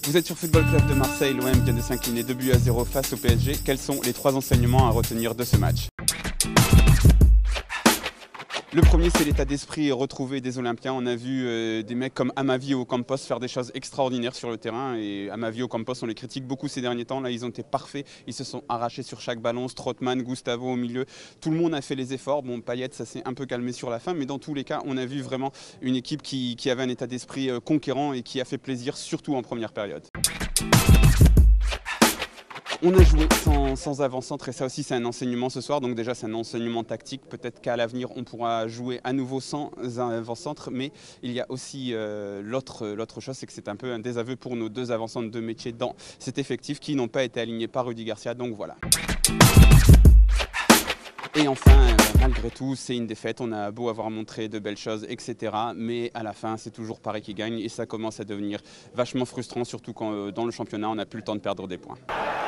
Vous êtes sur Football Club de Marseille, l'OM vient de s'incliner 2-0 face au PSG. Quels sont les 3 enseignements à retenir de ce match? Le premier, c'est l'état d'esprit retrouvé des Olympiens. On a vu des mecs comme Amavi ou Ocampos faire des choses extraordinaires sur le terrain. Et Amavi et Ocampos, on les critique beaucoup ces derniers temps. Là, ils ont été parfaits. Ils se sont arrachés sur chaque ballon. Strootman, Gustavo au milieu. Tout le monde a fait les efforts. Bon, Payet, ça s'est un peu calmé sur la fin. Mais dans tous les cas, on a vu vraiment une équipe qui avait un état d'esprit conquérant et qui a fait plaisir, surtout en première période. On a joué sans avant-centre et ça aussi c'est un enseignement ce soir, donc déjà c'est un enseignement tactique, peut-être qu'à l'avenir on pourra jouer à nouveau sans un avant-centre, mais il y a aussi l'autre chose, c'est que c'est un peu un désaveu pour nos 2 avant-centres de métier dans cet effectif qui n'ont pas été alignés par Rudy Garcia, donc voilà. Et enfin, malgré tout, c'est une défaite, on a beau avoir montré de belles choses, etc. Mais à la fin, c'est toujours Paris qui gagne et ça commence à devenir vachement frustrant, surtout quand dans le championnat, on n'a plus le temps de perdre des points.